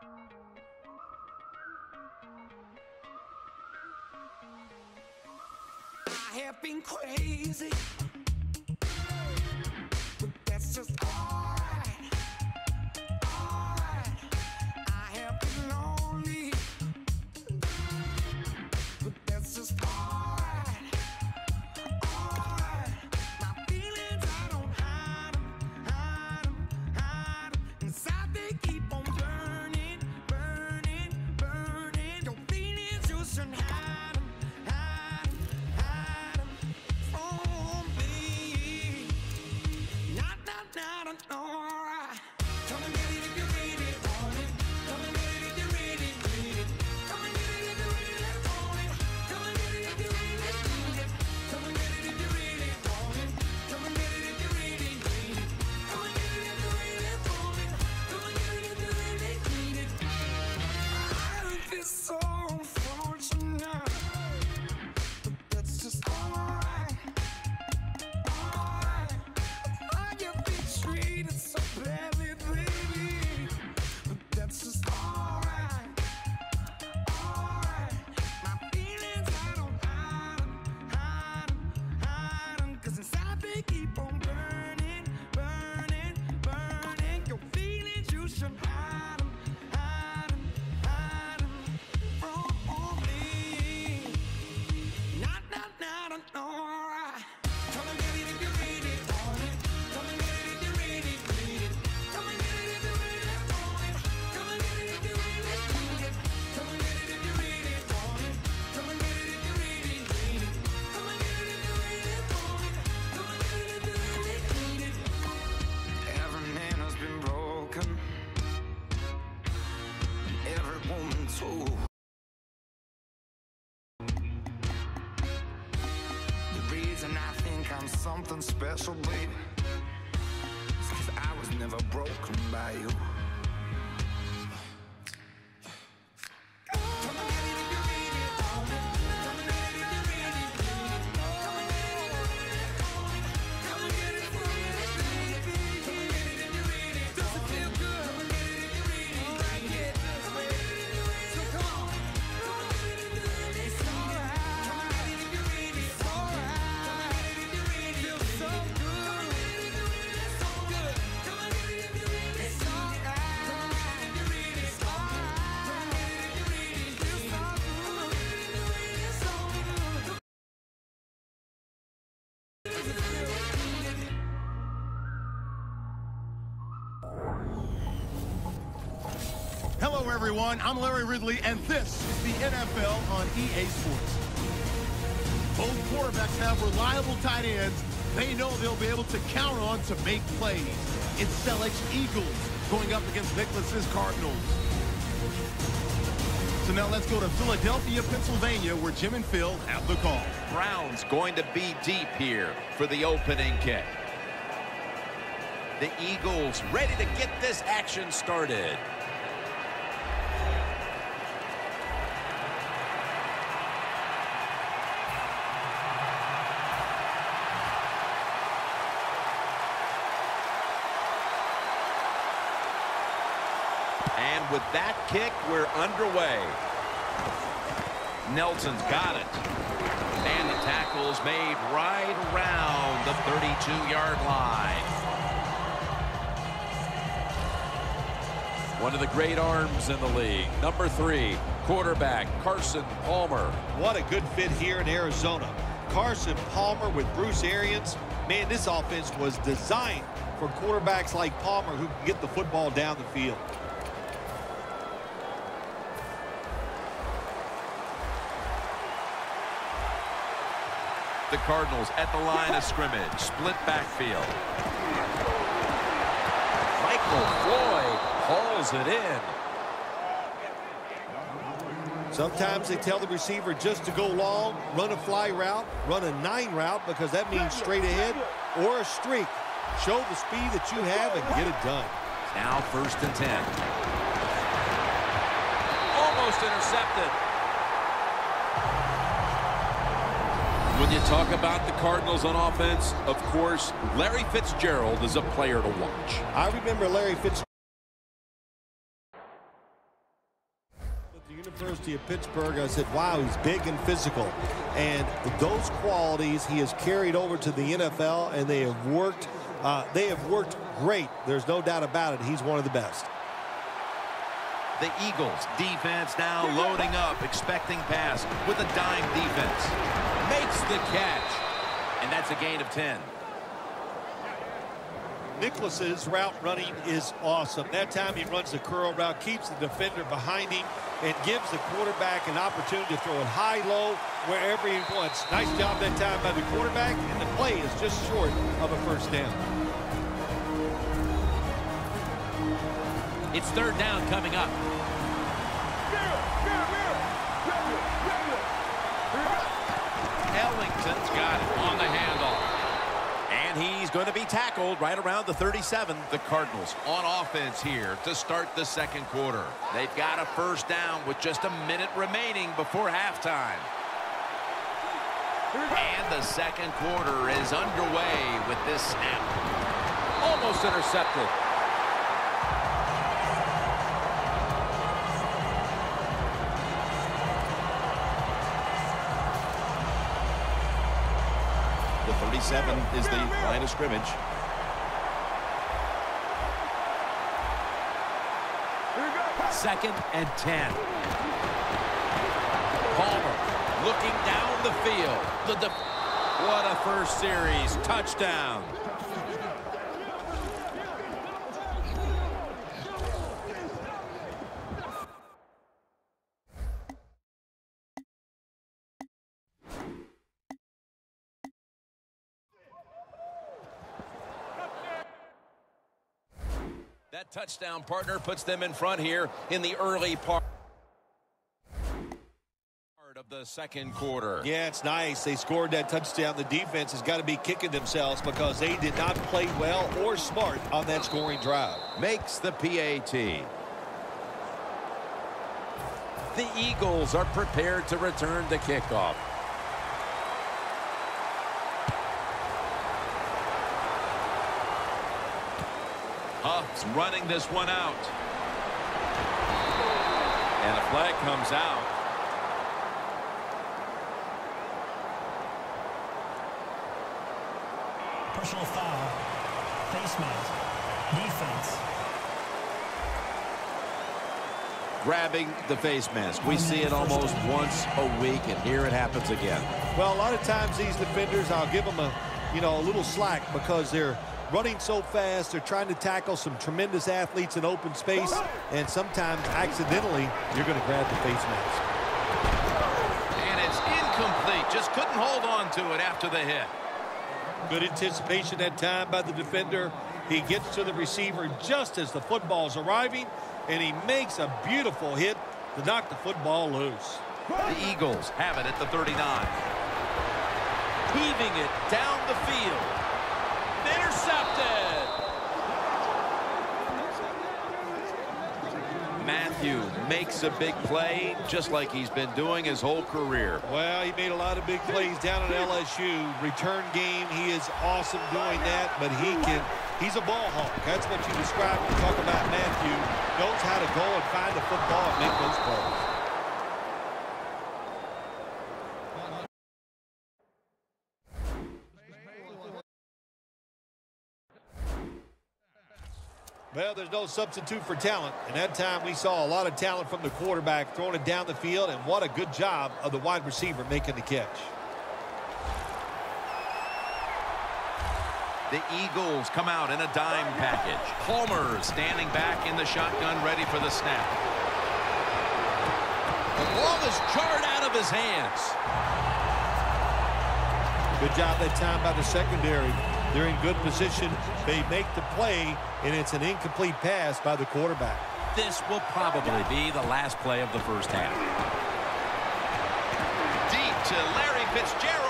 I have been crazy, but that's just alright. Alright. I have been lonely, but that's just alright. Alright. My feelings, I don't hide 'em, hide 'em, hide 'em. Inside they keep on burning, burning, burning. Your feelings, you shouldn't hide 'em, hide 'em, hide 'em from me. Not, alright. Come and get it if you really want it. Come and get it if you really need it. Come and get it if you really want it. Come and get it if you really need it. Come and get it if you really want it. Come and get it if you really need it. Come and get it if you really want it. Come and get it if you really need it. I feel so unfortunate, but that's just alright. Alright. I get been treated so badly, baby, but that's just alright. Alright. My feelings, I don't hide 'em, hide 'em, hide 'em. 'Cause inside they keep on burning, burning, burning. Your feelings, you should hide 'em, hide 'em, hide 'em from me. Not, alright. Come and get it if you really want it. Come and get it if you really need it. Come and get it if you really want it. Come and get it if you really need it. Come and get it if you really want it. Come and get it if you really need it. Come and get it if you really want it. Come and get it if you really need it. Every man has been broken. Every woman too. The reason I think I'm something special, baby, is 'cause I was never broken by you. Come and get it if you really want it. Come and get it if you really need it. Come and get it if you really want it. Come and get it if you really need it. Come and get it if you really want it. Does it feel good? Come and get it if you really need it. Come and get it if you really so come on. Come and get it if you really need it. Come and get it if you really want it. Come and get it if you really feels so good. Come and get it if you really so good. Come and get it if you really so right. Come and get it if you really so right. Come and get it if you really feel so good. Come and get it if you really so good. Hello, everyone. I'm Larry Ridley, and this is the NFL on EA Sports. Both quarterbacks have reliable tight ends they know they'll be able to count on to make plays. It's Selleck's Eagles going up against Nicholas's Cardinals. So now let's go to Philadelphia, Pennsylvania, where Jim and Phil have the call. Browns going to be deep here for the opening kick. The Eagles ready to get this action started. And with that kick, we're underway. Nelson's got it. And the tackle's made right around the 32-yard line. One of the great arms in the league. Number 3, quarterback Carson Palmer. What a good fit here in Arizona. Carson Palmer with Bruce Arians. Man, this offense was designed for quarterbacks like Palmer who can get the football down the field. The Cardinals at the line of scrimmage. Split backfield. Michael Floyd hauls it in. Sometimes they tell the receiver just to go long, run a fly route, run a 9 route, because that means straight ahead or a streak. Show the speed that you have and get it done. Now 1st and 10. Almost intercepted. When you talk about the Cardinals on offense, of course, Larry Fitzgerald is a player to watch. I remember Larry Fitzgerald. At the University of Pittsburgh, I said, wow, he's big and physical. And those qualities he has carried over to the NFL, and they have worked great. There's no doubt about it. He's one of the best. The Eagles defense now loading up, expecting pass with a dime defense. Makes the catch. And that's a gain of 10. Nicholas's route running is awesome. That time he runs the curl route, keeps the defender behind him, and gives the quarterback an opportunity to throw it high, low, wherever he wants. Nice job that time by the quarterback, and the play is just short of a first down. It's third down coming up. Ellington's got it on the handoff. And he's going to be tackled right around the 37. The Cardinals on offense here to start the second quarter. They've got a first down with just a minute remaining before halftime. And the second quarter is underway with this snap. Almost intercepted. The 37 is the line of scrimmage. Second and 10. Palmer looking down the field. What a first series. Touchdown. That touchdown partner puts them in front here in the early part of the second quarter. Yeah, it's nice. They scored that touchdown. The defense has got to be kicking themselves because they did not play well or smart on that scoring drive. Makes the PAT. The Eagles are prepared to return the kickoff. Huff's running this one out. And a flag comes out. Personal foul. Face mask. Defense. Grabbing the face mask. We see it almost once a week, and here it happens again. Well, a lot of times these defenders, I'll give them a little slack because they're running so fast. They're trying to tackle some tremendous athletes in open space, and sometimes accidentally you're going to grab the face mask. And it's incomplete. Just couldn't hold on to it after the hit. Good anticipation that time by the defender. He gets to the receiver just as the football's arriving, and he makes a beautiful hit to knock the football loose. The Eagles have it at the 39. Heaving it down the field. Intercepted. Matthew makes a big play just like he's been doing his whole career. Well, he made a lot of big plays down at LSU. Return game, he is awesome doing that, but he's a ball hawk. That's what you describe when you talk about Matthew. Knows how to go and find the football and make those plays. Well, there's no substitute for talent, and that time we saw a lot of talent from the quarterback throwing it down the field, and what a good job of the wide receiver making the catch. The Eagles come out in a dime package. Palmer standing back in the shotgun, ready for the snap. The ball is jarred out of his hands. Good job that time by the secondary. They're in good position. They make the play, and it's an incomplete pass by the quarterback. This will probably be the last play of the first half. Deep to Larry Fitzgerald.